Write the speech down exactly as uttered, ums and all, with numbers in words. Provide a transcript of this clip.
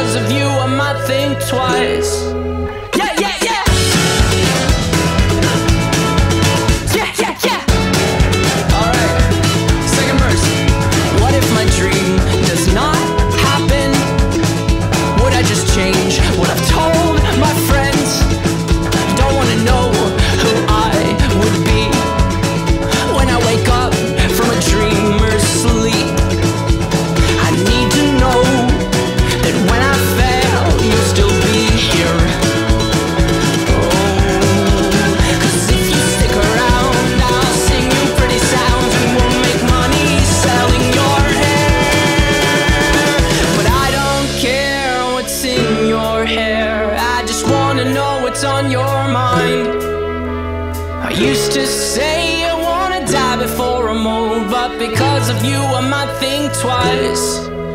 because of you I might think twice. Yeah, yeah, yeah. Yeah, yeah, yeah. Alright, second verse. What if my dream does not happen? Would I just change what I've told my friends? Don't wanna know who I would be when I wake up from a dreamer's sleep. I need to know that when I fail, you'll still be here. Oh, 'cause if you stick around, I'll sing you pretty sounds and we'll make money selling your hair. But I don't care what's in your hair, I just wanna know what's on your mind. I used to say I wanna die before I move, but because of you I might think twice.